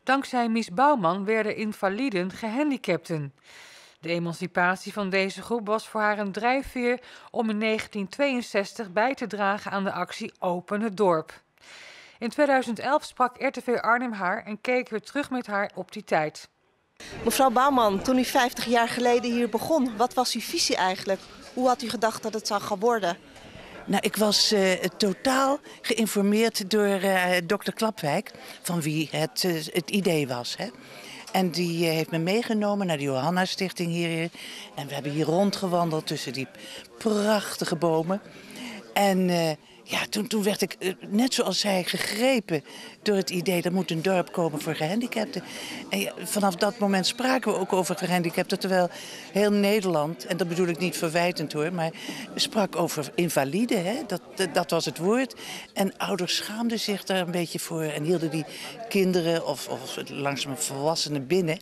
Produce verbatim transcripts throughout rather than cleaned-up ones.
Dankzij Mies Bouwman werden invaliden gehandicapten. De emancipatie van deze groep was voor haar een drijfveer om in negentien tweeënzestig bij te dragen aan de actie Open het Dorp. In tweeduizend elf sprak R T V Arnhem haar en keek weer terug met haar op die tijd. Mevrouw Bouwman, toen u vijftig jaar geleden hier begon, wat was uw visie eigenlijk? Hoe had u gedacht dat het zou gaan worden? Nou, ik was uh, totaal geïnformeerd door uh, dokter Klapwijk, van wie het, uh, het idee was. Hè. En die uh, heeft me meegenomen naar de Johanna Stichting hier. En we hebben hier rondgewandeld tussen die prachtige bomen. En uh, ja, toen, toen werd ik, uh, net zoals zij, gegrepen door het idee... er moet een dorp komen voor gehandicapten. En ja, vanaf dat moment spraken we ook over gehandicapten... terwijl heel Nederland, en dat bedoel ik niet verwijtend hoor... maar sprak over invalide, hè? Dat, dat, dat was het woord. En ouders schaamden zich daar een beetje voor... en hielden die kinderen of, of langzaam volwassenen binnen...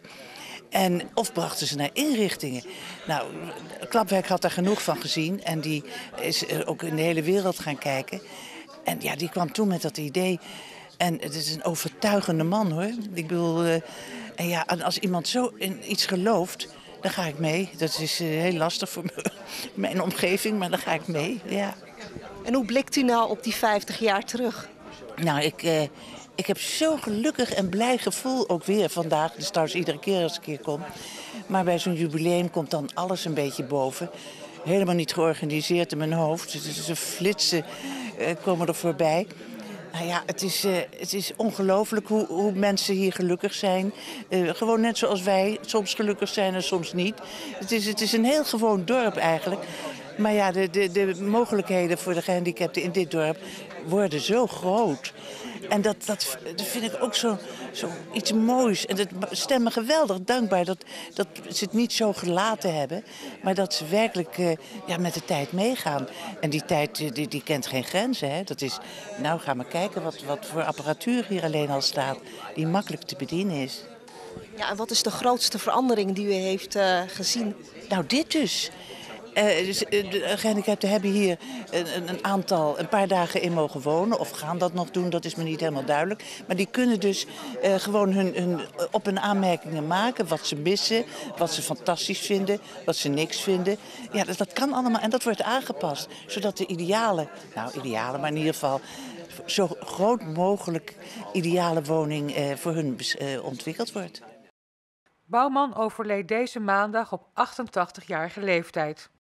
En, of brachten ze naar inrichtingen. Nou, Klapwijk had daar genoeg van gezien. En die is ook in de hele wereld gaan kijken. En ja, die kwam toen met dat idee. En het is een overtuigende man, hoor. Ik bedoel, uh, en ja, als iemand zo in iets gelooft, dan ga ik mee. Dat is uh, heel lastig voor me, mijn omgeving, maar dan ga ik mee, ja. En hoe blikt u nou op die vijftig jaar terug? Nou, ik... Uh, Ik heb zo'n gelukkig en blij gevoel ook weer vandaag. Dus trouwens iedere keer als ik hier kom. Maar bij zo'n jubileum komt dan alles een beetje boven. Helemaal niet georganiseerd in mijn hoofd. Dus een flitsen uh, komen er voorbij. Nou ja, het is, uh, het is ongelooflijk hoe, hoe mensen hier gelukkig zijn. Uh, gewoon net zoals wij soms gelukkig zijn en soms niet. Het is, het is een heel gewoon dorp eigenlijk. Maar ja, de, de, de mogelijkheden voor de gehandicapten in dit dorp worden zo groot. En dat, dat, dat vind ik ook zo, zo iets moois. En dat stemt me geweldig dankbaar dat, dat ze het niet zo gelaten hebben. Maar dat ze werkelijk uh, ja, met de tijd meegaan. En die tijd die, die kent geen grenzen. Hè. Dat is, nou, ga maar kijken wat, wat voor apparatuur hier alleen al staat. Die makkelijk te bedienen is. Ja, en wat is de grootste verandering die u heeft uh, gezien? Nou, dit dus. Uh, de gehandicapten hebben hier een, een aantal, een paar dagen in mogen wonen. Of gaan dat nog doen, dat is me niet helemaal duidelijk. Maar die kunnen dus uh, gewoon hun, hun op- en aanmerkingen maken. Wat ze missen, wat ze fantastisch vinden, wat ze niks vinden. Ja, dat, dat kan allemaal en dat wordt aangepast. Zodat de ideale, nou ideale, maar in ieder geval zo groot mogelijk ideale woning uh, voor hun uh, ontwikkeld wordt. Bouwman overleed deze maandag op achtentachtigjarige leeftijd.